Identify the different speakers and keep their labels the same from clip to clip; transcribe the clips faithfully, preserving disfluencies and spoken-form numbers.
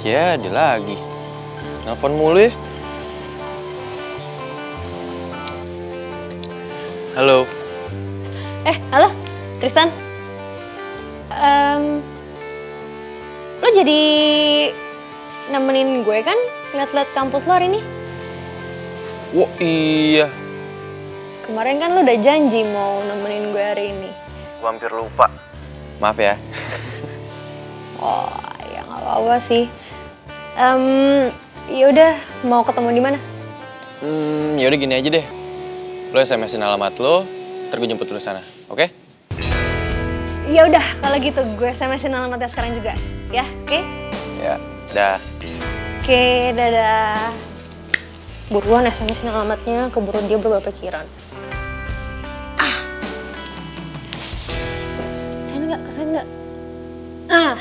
Speaker 1: Ya, dia lagi. Nelfon mulu ya. Halo.
Speaker 2: Eh, halo, Tristan. Um, lo jadi nemenin gue kan liat-liat kampus lo hari ini?
Speaker 1: Wah, iya.
Speaker 2: Kemarin kan lo udah janji mau nemenin gue hari ini.
Speaker 1: Gue hampir lupa. Maaf ya.
Speaker 2: Oh, ya nggak apa-apa sih. Um, ya udah, mau ketemu di mana?
Speaker 1: Hmm, yaudah gini aja deh. Lo S M S-in alamat lo, ntar gue jemput lo sana, oke? Okay?
Speaker 2: Ya udah, kalau gitu gue S M S-in alamatnya sekarang juga, ya, oke? Okay?
Speaker 1: Ya, dah.
Speaker 2: Oke, okay, dadah. Buruan S M S-in alamatnya, keburu dia berubah pikiran. Ah, kesan nggak, kesan nggak? Ah.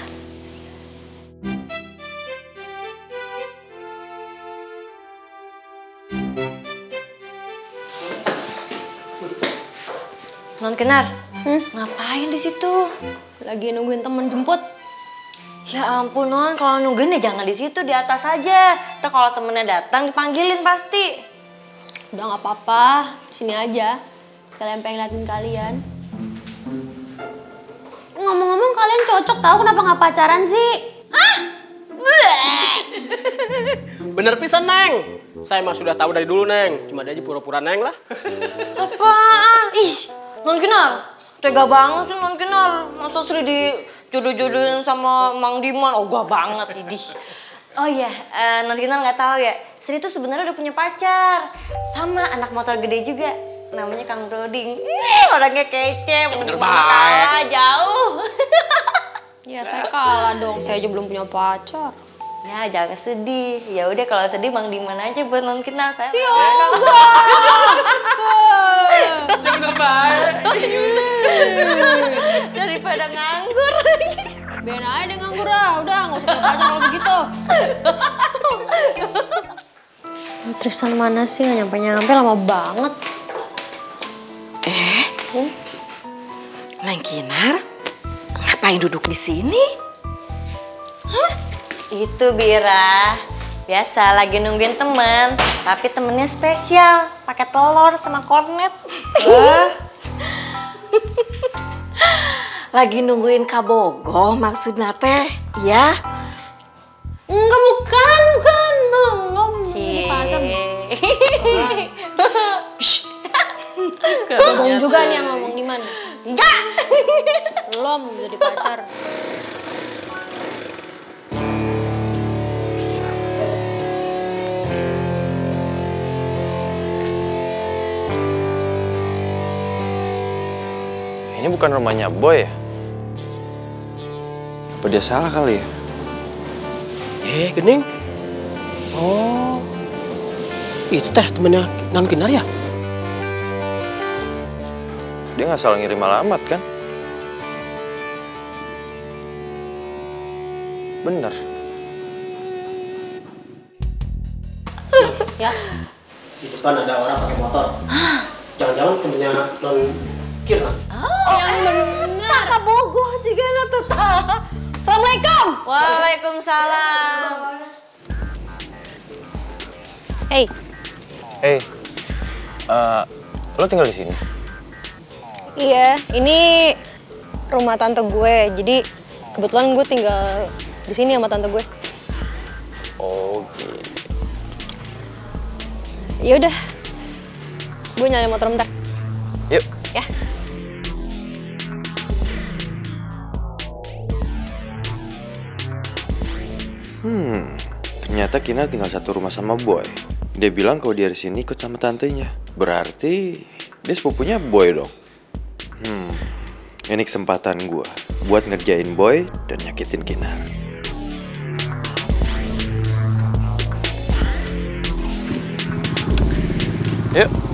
Speaker 3: Non Kinar,
Speaker 2: hmm?
Speaker 3: ngapain di situ?
Speaker 2: Lagi nungguin temen jemput.
Speaker 3: Ya ampun Non, kalau nungguin ya jangan di situ, di atas aja. Ntar kalau temennya datang dipanggilin pasti.
Speaker 2: Udah nggak apa-apa, sini aja. Sekalian pengen liatin kalian. Ngomong-ngomong kalian cocok tahu kenapa nggak pacaran sih?
Speaker 3: Hah?
Speaker 4: Bener pisan Neng. Saya mah sudah tahu dari dulu Neng. Cuma dia aja pura-pura Neng lah.
Speaker 3: Apaan? Ih, Non Kinar, tega banget sih Non Kinar. Masa Sri dijodoh-jodohin sama Mang Diman? Oh, gak banget, idih. Oh iya, uh, Non Kinar nggak tahu ya. Sri tuh sebenarnya udah punya pacar sama anak motor gede juga. Namanya Kang Broding. Ih, orangnya kece,
Speaker 4: bener
Speaker 3: banget. Jauh.
Speaker 2: Ya saya kalah dong, saya aja belum punya pacar.
Speaker 3: Ya jangan sedih. Ya udah kalau sedih Mang Diman aja buat Non Kinar. Saya.
Speaker 2: Ya enggak.
Speaker 4: Bener baik.
Speaker 3: Daripada nganggur.
Speaker 2: Ben aja deh nganggur ah. Udah nggak usah punya pacar kalau begitu. Tristan mana sih? Nggak nyampe-nyampe lama banget.
Speaker 5: Eh,
Speaker 2: hmm?
Speaker 5: Neng Kinar, ngapain duduk di sini?
Speaker 3: Hah? Itu Bira, biasa lagi nungguin temen, tapi temennya spesial, pakai telur sama kornet.
Speaker 2: Uh.
Speaker 5: Lagi nungguin Kabogoh maksudnya teh, ya?
Speaker 2: Enggak, bukan, bukan. Belum jadi pacar. Ngomong juga nih yang ngomong di mana?
Speaker 3: Enggak.
Speaker 2: Belum jadi pacar.
Speaker 1: Ini bukan rumahnya Boy ya? Apa dia salah kali ya?
Speaker 4: Eh, Gening. Oh, itu teh temennya Non Kinar ya?
Speaker 1: Dia nggak salah ngirim alamat kan? Bener.
Speaker 2: Ya.
Speaker 4: Di depan ada orang pakai motor. Jangan-jangan temennya Non Kirna.
Speaker 3: Oh,
Speaker 2: yang benar.
Speaker 3: Kabogoh juga lah tetap.
Speaker 2: Assalamualaikum.
Speaker 3: Waalaikumsalam.
Speaker 2: Hey.
Speaker 1: Hey, uh, lo tinggal di sini?
Speaker 2: Iya, ini rumah tante gue. Jadi kebetulan gue tinggal di sini sama tante gue.
Speaker 1: Oh, gitu.
Speaker 2: Ya udah, gue nyalain motor bentar.
Speaker 1: Yuk.
Speaker 2: Ya.
Speaker 1: Hmm, ternyata Kinar tinggal satu rumah sama Boy. Dia bilang kalau dia di sini ikut sama tantenya. Berarti dia sepupunya Boy dong. Hmm, ini kesempatan gue buat ngerjain Boy dan nyakitin Kinar. Yuk.